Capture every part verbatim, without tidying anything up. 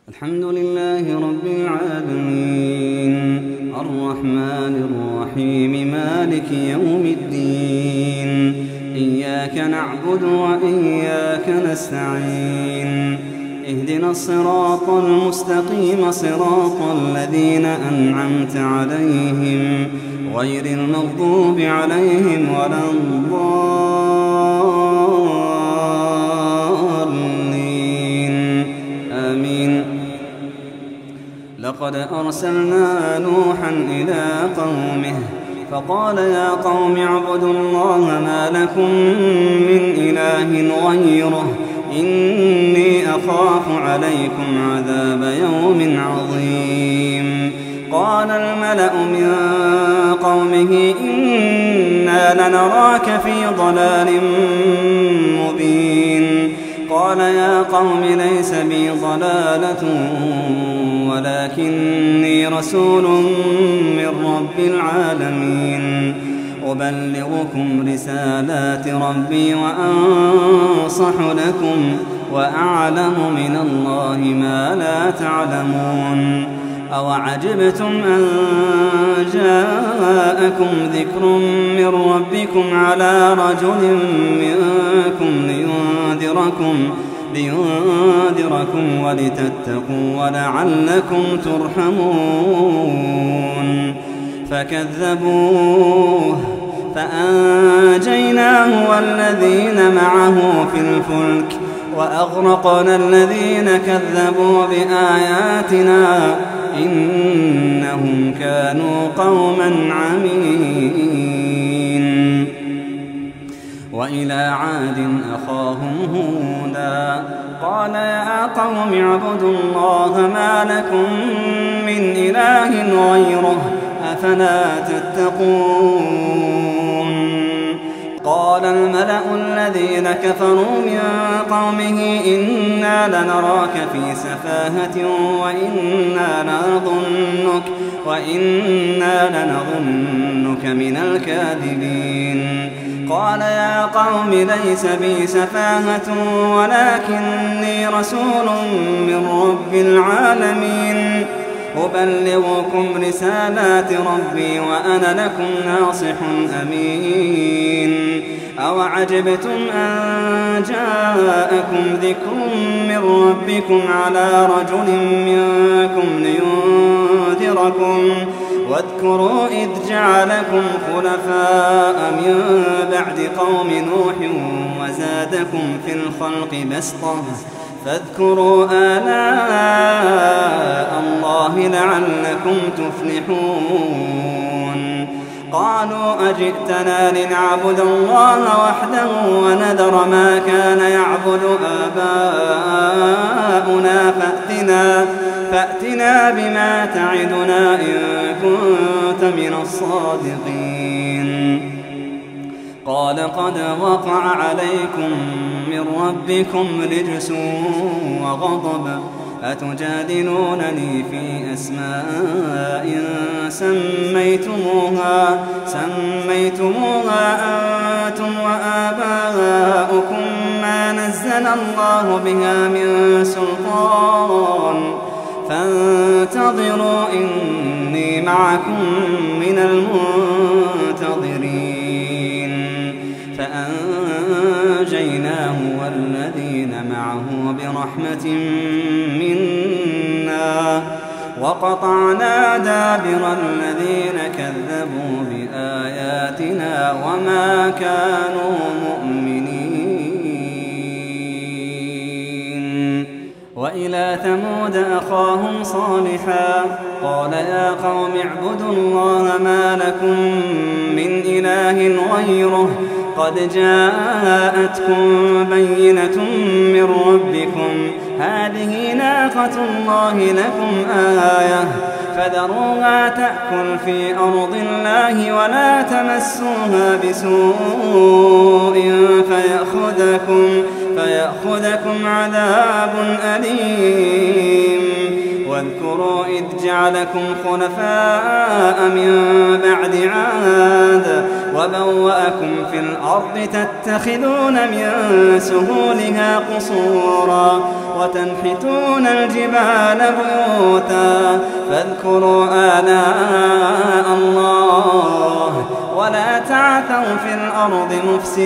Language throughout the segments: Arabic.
الحمد لله رب العالمين الرحمن الرحيم مالك يوم الدين إياك نعبد وإياك نستعين اهدنا الصراط المستقيم صراط الذين أنعمت عليهم غير المغضوب عليهم ولا الضالين آمين. لقد أرسلنا نوحا إلى قومه فقال يا قوم اعبدوا الله ما لكم من إله غيره إني أخاف عليكم عذاب يوم عظيم. قال الملأ من قومه إنا لنراك في ضلال مبين. قال يا قوم ليس بي ضلالة ولكني رسول من رب العالمين أبلغكم رسالات ربي وأنصح لكم وأعلم من الله ما لا تعلمون. أوعجبتم أن جاءكم ذكر من ربكم على رجل منكم لينذركم لينذركم ولتتقوا ولعلكم ترحمون. فكذبوه فأنجيناه والذين معه في الفلك وأغرقنا الذين كذبوا بآياتنا إنهم كانوا قوما عمين. وإلى عاد أخاهم هودا قال يا قوم اعبدوا الله ما لكم من إله غيره أفلا تتقون. قال الملأ الذين كفروا من قومه إنا لنراك في سفاهة وإنا لنظنك, وإنا لنظنك من الكاذبين. قال يا قوم ليس بي سفاهة ولكني رسول من رب العالمين أبلغكم رسالات ربي وأنا لكم ناصح أمين. أوعجبتم أن جاءكم ذكر من ربكم على رجل منكم لينذركم واذكروا إذ جعلكم خلفاء من بعد قوم نوح وزادكم في الخلق بسطة فاذكروا آلاء الله لعلكم تفلحون. قالوا أجئتنا لنعبد الله وحده ونذر ما كان يعبد آباؤنا فأتنا, فأتنا بما تعدنا إن كنت من الصادقين. قال قد وقع عليكم من ربكم رجس وغضب أتجادلونني في أسماء سميتموها, سميتموها أنتم وآباؤكم ما نزل الله بها من سلطان فانتظروا إني معكم من المنتظرين. فأنجيناه والذين معه برحمة منا وقطعنا دابر الذين كذبوا بآياتنا وما كانوا مؤمنين. وإلى ثمود أخاهم صالحا قال يا قوم اعبدوا الله ما لكم من إله غيره قد جاءتكم بينة من ربكم هذه ناقة الله لكم آية فذروها تأكل في أرض الله ولا تمسوها بسوء فيأخذكم, فيأخذكم عذاب أليم. واذكروا إذ جعلكم خلفاء من بعد عاد وبوأكم في الأرض تتخذون من سهولها قصورا وتنحتون الجبال بيوتا فاذكروا آلاء الله ولا تعثوا في الأرض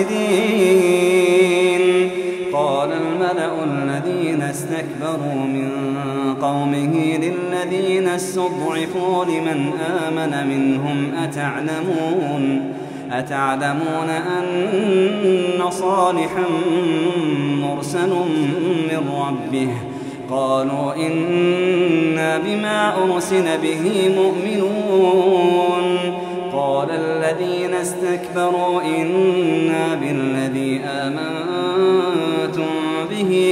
مفسدين. قال الملأ الذين استكبروا من قومه للذين استضعفوا لمن آمن منهم أتعلمون أتعلمون أن صالحا مرسل من ربه قالوا إنا بما أرسل به مؤمنون. قال الذين استكبروا إنا بالذي آمنتم به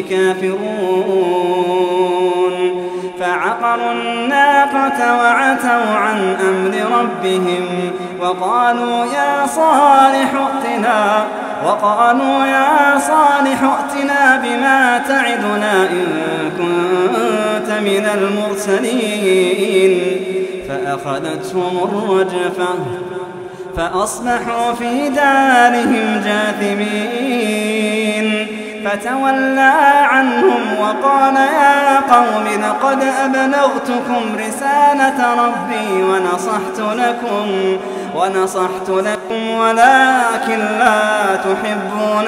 كافرون. فعقروا الناقة وعتوا عن أمر ربهم وقالوا يا صالح ائتنا وقالوا يا صالح ائتنا بما تعدنا إن كنت من المرسلين. فأخذتهم الرجفة فأصبحوا في دارهم جاثمين. فتولى عنهم وقال يا قوم لقد أبلغتكم رسالة ربي ونصحت لكم ونصحت لكم ولكن لا تحبون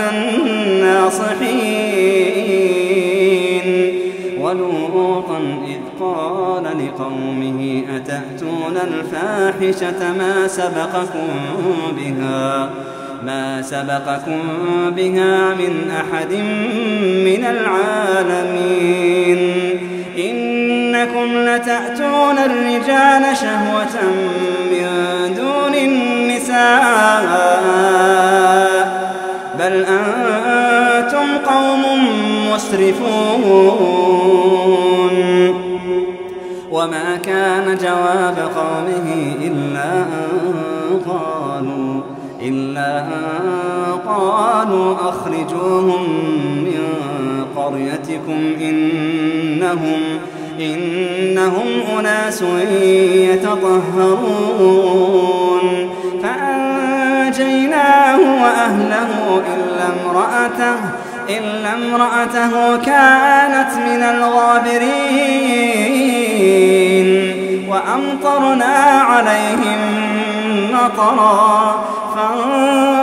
الناصحين. ولوطا إذ قال لقومه أتأتون الفاحشة ما سبقكم بها ما سبقكم بها من أحد من العالمين. إنكم لتأتون الرجال شهوة من دون النساء بل أنتم قوم مسرفون. وما كان جواب قومه إلا أن قالوا إلا أن قالوا أخرجوهم من قريتكم إنهم إنهم أناس يتطهرون. فأنجيناه وأهله إلا امرأته إلا امرأته كانت من الغابرين. وأمطرنا عليهم مطرا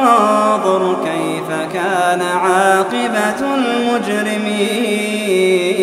فانظر كيف كان عاقبة المجرمين.